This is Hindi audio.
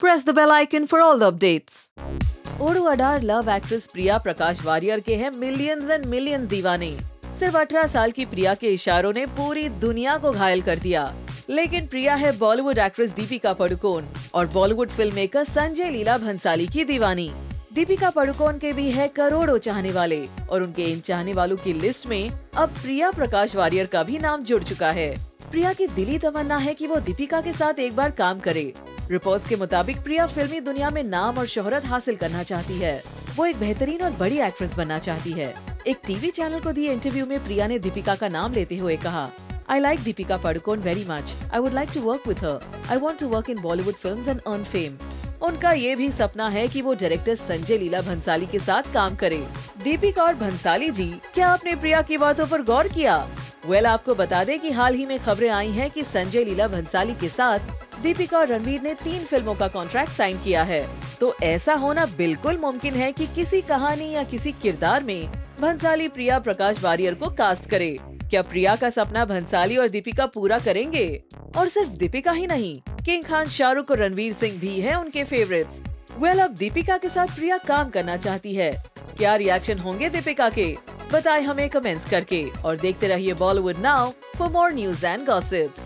Press the bell icon for all the updates. Oru Adaar love actress Priya Prakash Varrier के हैं मिलियंस एंड मिलियंस दीवाने। सिर्फ 18 साल की प्रिया के इशारों ने पूरी दुनिया को घायल कर दिया। लेकिन प्रिया है बॉलीवुड एक्ट्रेस दीपिका पादुकोण और Bollywood film maker Sanjay Leela Bhansali की दीवानी। दीपिका पादुकोण के भी है करोड़ों चाहने वाले और उनके इन चाहने वालों की लिस्ट में अब प्रिया प्रकाश वारियर का भी नाम जुड़ चुका है। प्रिया की दिली तमन्ना है कि वो दीपिका के साथ एक बार काम करे। रिपोर्ट्स के मुताबिक प्रिया फिल्मी दुनिया में नाम और शोहरत हासिल करना चाहती है। वो एक बेहतरीन और बड़ी एक्ट्रेस बनना चाहती है। एक टीवी चैनल को दिए इंटरव्यू में प्रिया ने दीपिका का नाम लेते हुए कहा, I like Deepika Padukone very much. I would like to work with her. I want to work in Bollywood films and earn fame. उनका ये भी सपना है कि वो डायरेक्टर संजय लीला भंसाली के साथ काम करे। दीपिका और भंसाली जी, क्या आपने प्रिया की बातों पर गौर किया? आपको बता दें कि हाल ही में खबरें आई हैं कि संजय लीला भंसाली के साथ दीपिका और रणवीर ने 3 फिल्मों का कॉन्ट्रैक्ट साइन किया है। तो ऐसा होना बिल्कुल मुमकिन है कि किसी कहानी या किसी किरदार में भंसाली प्रिया प्रकाश वारियर को कास्ट करे। क्या प्रिया का सपना भंसाली और दीपिका पूरा करेंगे? और सिर्फ दीपिका ही नहीं, किंग खान, शाहरुख और रणवीर सिंह भी हैं उनके फेवरेट्स। अब दीपिका के साथ प्रिया काम करना चाहती है। क्या रिएक्शन होंगे दीपिका के? बताएं हमें कमेंट्स करके और देखते रहिए Bollywood now for more news and gossips.